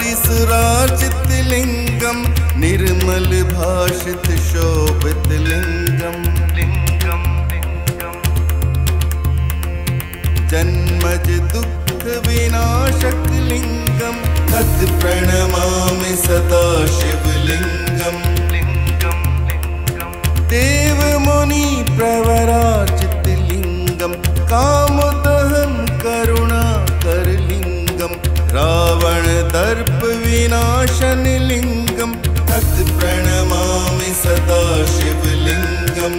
मुरारी सुरार्चित लिंगम निर्मल भाषित शोभित लिंगम जन्मज दुख विनाशक लिंगम तत् प्रणमामि सदा शिवलिंगम देव मुनि प्रवरार्चित लिंगम कामदहन करुणाकर लिंगम रावण दर्प विनाशन लिंगम तत् प्रणमामि सदा शिवलिंगम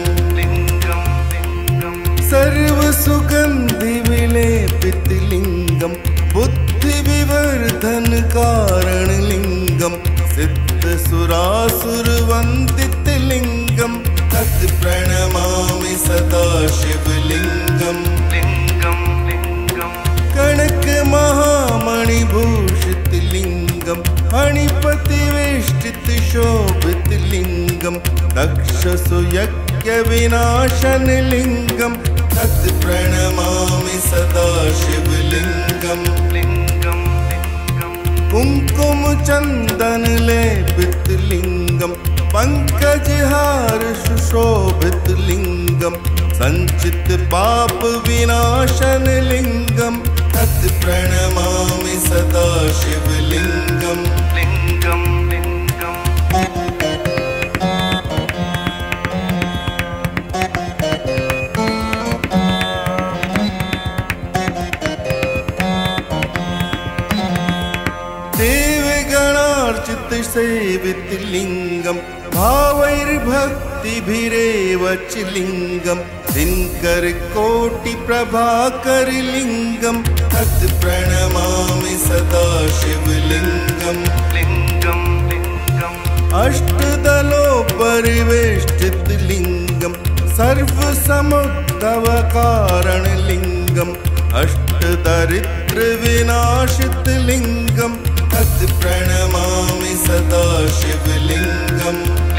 सर्व सुगंधि विलेपित लिंगम बुद्धि विवर्धन कारण लिंगम सिद्ध सुरासुर वंदित लिंगम तत् प्रणमामि सदा शिवलिंगम कनक महामणिभूषित लिंगम फणिपति वेष्टित शोभित लिंगम दक्ष सुयज्ञ विनाशन लिंगम तत् प्रणमामि सदा शिवलिंगम कुंकुम चंदन लेपित लिंगम पंकजहार सुशोभित लिंगम संचित पाप विनाशन लिंगम तत् प्रणमामि सदा शिवलिंगम देवगणार्चित सेवित लिंगम भावैर्भक्तिभिरेव च लिंगम दिनकर कोटि प्रभाकर लिंगम तत् प्रणमामि सदा शिवलिंगम अष्टदलो परिवेष्टित लिंगम सर्व समुद्भव कारण लिंगम अष्टदरिद्र विनाशित लिंगम तत् प्रणमामि सदा शिवलिंगम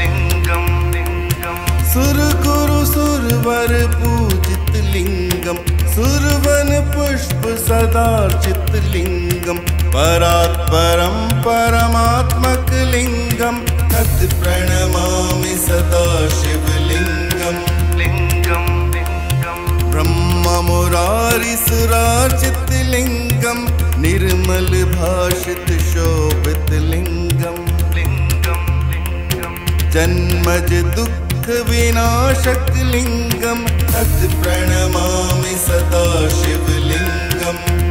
सुर गुरु सुरवर पूजित लिंगम सुरवन पुष्प सदार्चित लिंगम परात्परम परमात्मक लिंगम तत् प्रणमामि सदा शिवलिंगम ब्रह्म मुरारी सुरार्चित लिंगम निर्मल भाषित शोभित लिंगम जन्मज दुख विनाशक लिंगम तत् प्रणमामि सदा शिवलिंगम